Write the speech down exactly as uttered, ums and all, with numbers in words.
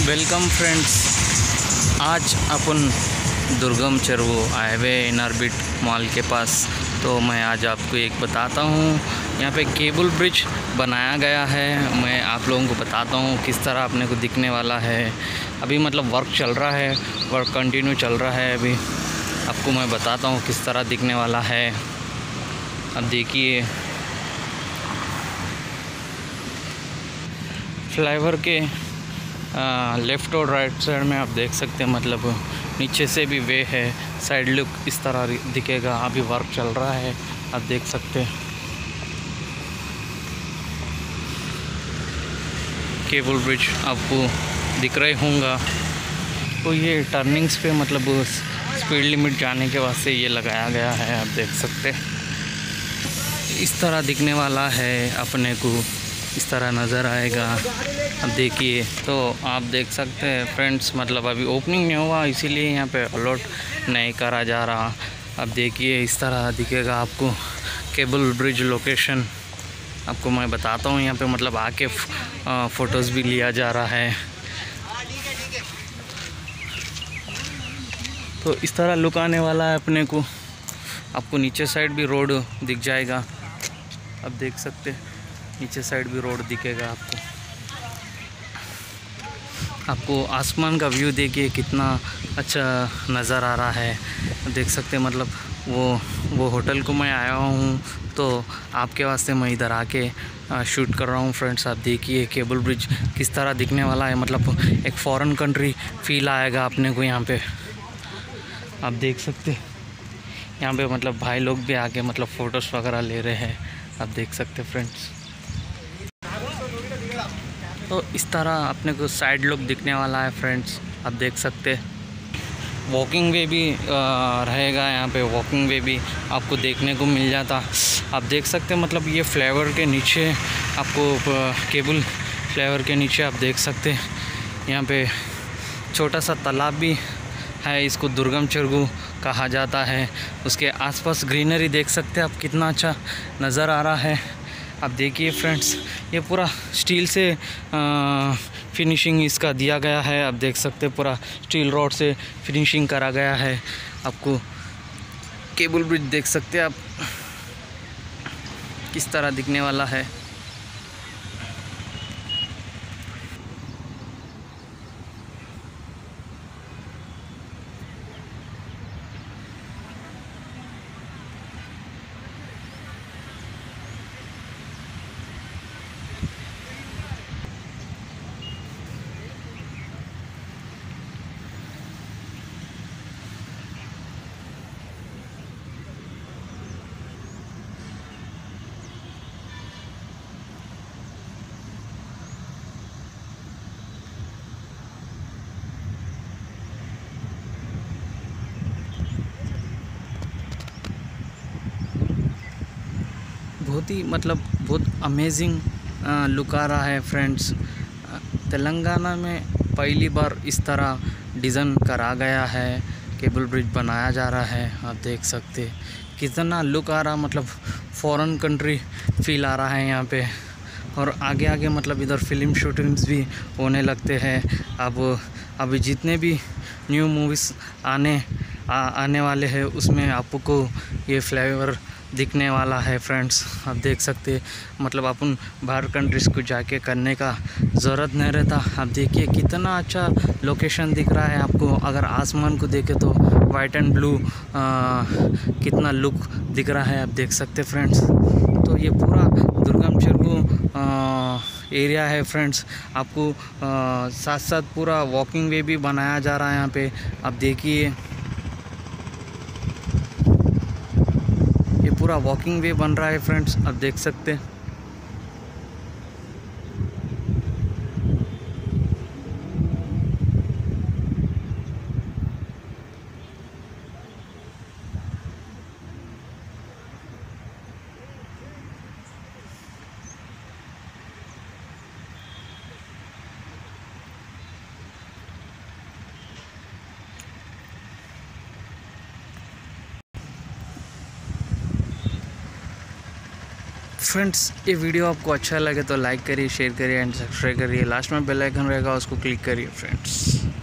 Welcome friends. आज अपन दुर्गम चरवो आए हुए इनरबिट मॉल के पास। तो मैं आज आपको एक बताता हूँ, यहाँ पे केबल ब्रिज बनाया गया है। मैं आप लोगों को बताता हूँ किस तरह अपने को दिखने वाला है। अभी मतलब वर्क चल रहा है, वर्क कंटिन्यू चल रहा है। अभी आपको मैं बताता हूँ किस तरह दिखने वाला है। अब देखिए, फ्लाईओवर के लेफ़्ट और राइट साइड में आप देख सकते हैं, मतलब नीचे से भी वे है। साइड लुक इस तरह दिखेगा। अभी वर्क चल रहा है, आप देख सकते हैं। केबल ब्रिज आपको दिख रहे होंगे। तो ये टर्निंग्स पे मतलब स्पीड लिमिट जाने के वास्ते ये लगाया गया है, आप देख सकते हैं। इस तरह दिखने वाला है, अपने को इस तरह नज़र आएगा। अब देखिए, तो आप देख सकते हैं फ्रेंड्स, मतलब अभी ओपनिंग नहीं हुआ, इसीलिए यहाँ पे अलॉट नहीं करा जा रहा। अब देखिए, इस तरह दिखेगा आपको केबल ब्रिज लोकेशन। आपको मैं बताता हूँ, यहाँ पे मतलब आके फ़ोटोज़ भी लिया जा रहा है। तो इस तरह लुक आने वाला है अपने को। आपको नीचे साइड भी रोड दिख जाएगा, अब देख सकते हैं। नीचे साइड भी रोड दिखेगा आपको। आपको आसमान का व्यू देखिए कितना अच्छा नज़र आ रहा है, देख सकते हैं। मतलब वो वो होटल को मैं आया हूँ, तो आपके वास्ते मैं इधर आके शूट कर रहा हूँ फ्रेंड्स। आप देखिए केबल ब्रिज किस तरह दिखने वाला है। मतलब एक फॉरेन कंट्री फील आएगा अपने को यहाँ पे, आप देख सकते हैं। यहाँ पे मतलब भाई लोग भी आके मतलब फ़ोटोज़ वगैरह ले रहे हैं, आप देख सकते फ्रेंड्स। तो इस तरह अपने को साइड लुक दिखने वाला है फ्रेंड्स, आप देख सकते हैं। वॉकिंग वे भी रहेगा यहाँ पे, वॉकिंग वे भी आपको देखने को मिल जाता। आप देख सकते हैं, मतलब ये फ्लाईओवर के नीचे आपको केबल फ्लाईओवर के नीचे आप देख सकते हैं, यहाँ पे छोटा सा तालाब भी है। इसको दुर्गम चरगू कहा जाता है। उसके आसपास ग्रीनरी देख सकते हैं आप, कितना अच्छा नज़र आ रहा है। आप देखिए फ्रेंड्स, ये पूरा स्टील से आ, फिनिशिंग इसका दिया गया है। आप देख सकते हैं, पूरा स्टील रॉड से फिनिशिंग करा गया है। आपको केबल ब्रिज देख सकते हैं आप, किस तरह दिखने वाला है। बहुत ही मतलब बहुत अमेजिंग लुक आ रहा है फ्रेंड्स। तेलंगाना में पहली बार इस तरह डिज़ाइन करा गया है, केबल ब्रिज बनाया जा रहा है। आप देख सकते कितना लुक आ रहा, मतलब फॉरेन कंट्री फील आ रहा है यहाँ पे। और आगे आगे मतलब इधर फिल्म शूटिंग्स भी होने लगते हैं। अब अभी जितने भी न्यू मूवीज़ आने आ, आने वाले हैं, उसमें आपको ये फ्लाईओवर दिखने वाला है फ्रेंड्स। आप देख सकते हैं, मतलब अपन बाहर कंट्रीज़ को जाके करने का ज़रूरत नहीं रहता। आप देखिए कितना अच्छा लोकेशन दिख रहा है आपको। अगर आसमान को देखें तो वाइट एंड ब्लू कितना लुक दिख रहा है, आप देख सकते फ्रेंड्स। तो ये पूरा दुर्गम चरगू एरिया है फ्रेंड्स। आपको आ, साथ साथ पूरा वॉकिंग वे भी बनाया जा रहा है यहाँ पे। आप देखिए, पूरा वॉकिंग वे बन रहा है फ्रेंड्स, आप देख सकते हैं। फ्रेंड्स, ये वीडियो आपको अच्छा लगे तो लाइक करिए, शेयर करिए एंड सब्सक्राइब करिए। लास्ट में बेल आइकन रहेगा, उसको क्लिक करिए फ्रेंड्स।